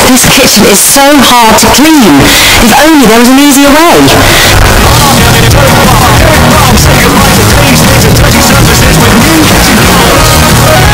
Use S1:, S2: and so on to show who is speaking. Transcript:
S1: This kitchen is so hard to clean. If only there was an easier way.
S2: Say goodbye to clean, dirty surfaces with new kitchen.